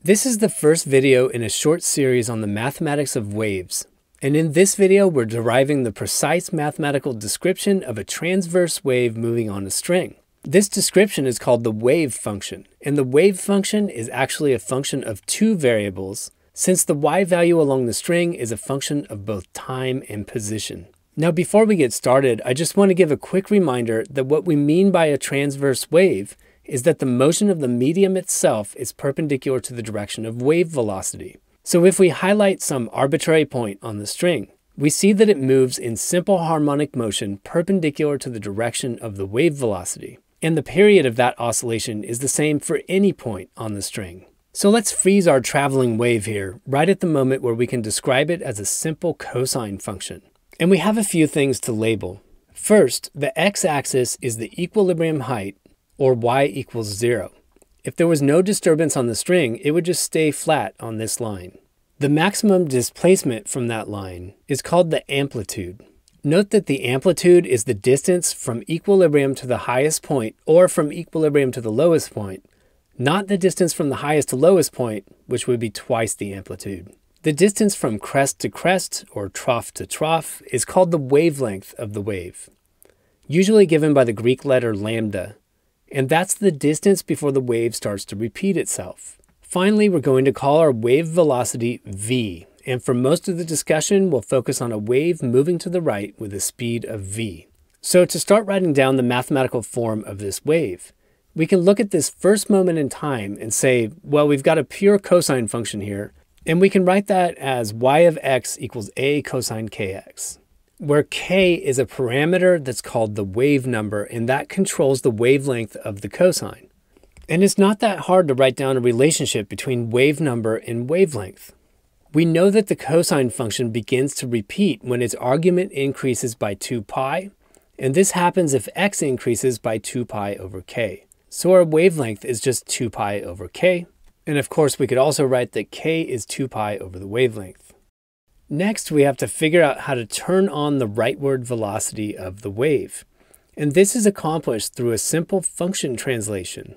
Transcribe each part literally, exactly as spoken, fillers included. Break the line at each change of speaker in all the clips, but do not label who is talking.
This is the first video in a short series on the mathematics of waves. And in this video, we're deriving the precise mathematical description of a transverse wave moving on a string. This description is called the wave function, and the wave function is actually a function of two variables, since the y value along the string is a function of both time and position. Now, before we get started, I just want to give a quick reminder that what we mean by a transverse wave is that the motion of the medium itself is perpendicular to the direction of wave velocity. So if we highlight some arbitrary point on the string, we see that it moves in simple harmonic motion perpendicular to the direction of the wave velocity. And the period of that oscillation is the same for any point on the string. So let's freeze our traveling wave here, right at the moment where we can describe it as a simple cosine function. And we have a few things to label. First, the x-axis is the equilibrium height, or y equals zero. If there was no disturbance on the string, it would just stay flat on this line. The maximum displacement from that line is called the amplitude. Note that the amplitude is the distance from equilibrium to the highest point, or from equilibrium to the lowest point, not the distance from the highest to lowest point, which would be twice the amplitude. The distance from crest to crest, or trough to trough, is called the wavelength of the wave, usually given by the Greek letter lambda, and that's the distance before the wave starts to repeat itself. Finally, we're going to call our wave velocity v, and for most of the discussion, we'll focus on a wave moving to the right with a speed of v. So to start writing down the mathematical form of this wave, we can look at this first moment in time and say, well, we've got a pure cosine function here, and we can write that as y of x equals a cosine kx, where k is a parameter that's called the wave number, and that controls the wavelength of the cosine. And it's not that hard to write down a relationship between wave number and wavelength. We know that the cosine function begins to repeat when its argument increases by two pi, and this happens if x increases by two pi over k. So our wavelength is just two pi over k. And of course, we could also write that k is two pi over the wavelength. Next, we have to figure out how to turn on the rightward velocity of the wave. And this is accomplished through a simple function translation.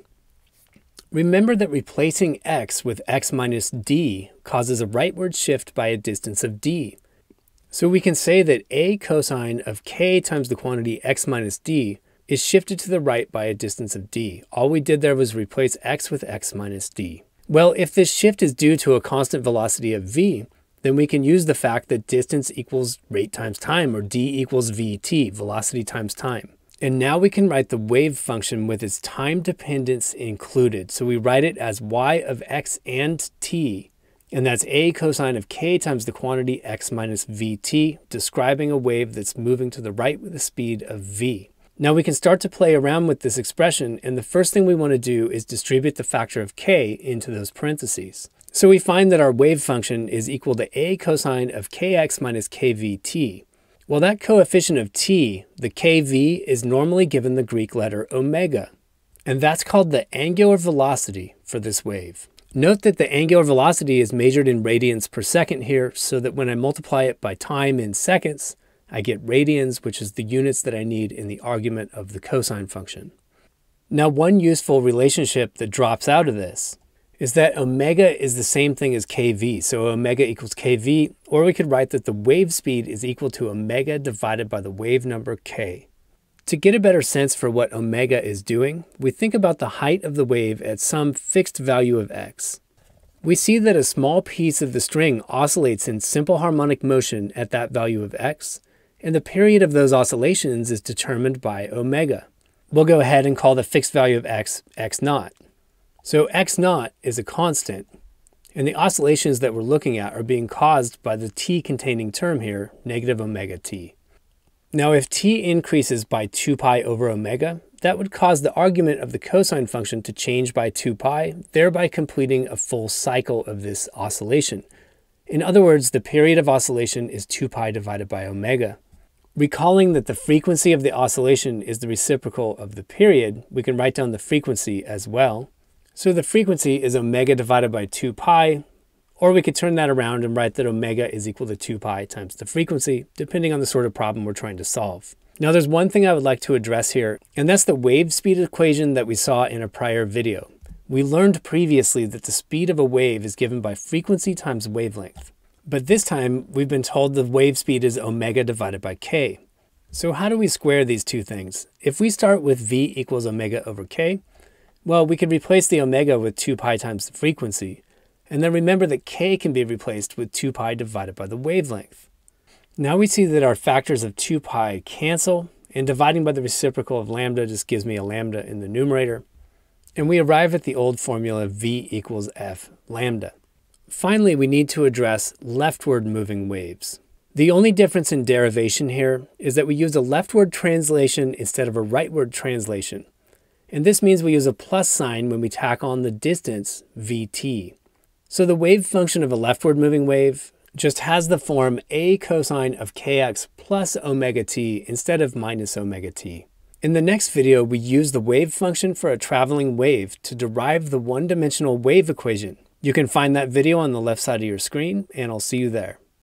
Remember that replacing x with x minus d causes a rightward shift by a distance of d. So we can say that a cosine of k times the quantity x minus d is shifted to the right by a distance of d. All we did there was replace x with x minus d. Well, if this shift is due to a constant velocity of v, then we can use the fact that distance equals rate times time, or d equals vt, velocity times time. And now we can write the wave function with its time dependence included. So we write it as y of x and t, and that's a cosine of k times the quantity x minus vt, describing a wave that's moving to the right with a speed of v. Now we can start to play around with this expression, and the first thing we want to do is distribute the factor of k into those parentheses. So we find that our wave function is equal to a cosine of kx minus kvt. Well, that coefficient of t, the kv, is normally given the Greek letter omega, and that's called the angular velocity for this wave. Note that the angular velocity is measured in radians per second here, so that when I multiply it by time in seconds, I get radians, which is the units that I need in the argument of the cosine function. Now, one useful relationship that drops out of this is that omega is the same thing as kv. So omega equals kv, or we could write that the wave speed is equal to omega divided by the wave number k. To get a better sense for what omega is doing, we think about the height of the wave at some fixed value of x. We see that a small piece of the string oscillates in simple harmonic motion at that value of x, and the period of those oscillations is determined by omega. We'll go ahead and call the fixed value of x, x naught. So x naught is a constant, and the oscillations that we're looking at are being caused by the t-containing term here, negative omega t. Now, if t increases by two pi over omega, that would cause the argument of the cosine function to change by two pi, thereby completing a full cycle of this oscillation. In other words, the period of oscillation is two pi divided by omega. Recalling that the frequency of the oscillation is the reciprocal of the period, we can write down the frequency as well. So the frequency is omega divided by two pi, or we could turn that around and write that omega is equal to two pi times the frequency, depending on the sort of problem we're trying to solve. Now there's one thing I would like to address here, and that's the wave speed equation that we saw in a prior video. We learned previously that the speed of a wave is given by frequency times wavelength. But this time, we've been told the wave speed is omega divided by k. So how do we square these two things? If we start with v equals omega over k, well, we could replace the omega with two pi times the frequency. And then remember that k can be replaced with two pi divided by the wavelength. Now we see that our factors of two pi cancel, and dividing by the reciprocal of lambda just gives me a lambda in the numerator. And we arrive at the old formula v equals f lambda. Finally, we need to address leftward moving waves. The only difference in derivation here is that we use a leftward translation instead of a rightward translation. And this means we use a plus sign when we tack on the distance vt. So the wave function of a leftward moving wave just has the form a cosine of kx plus omega t instead of minus omega t. In the next video, we use the wave function for a traveling wave to derive the one-dimensional wave equation. You can find that video on the left side of your screen, and I'll see you there.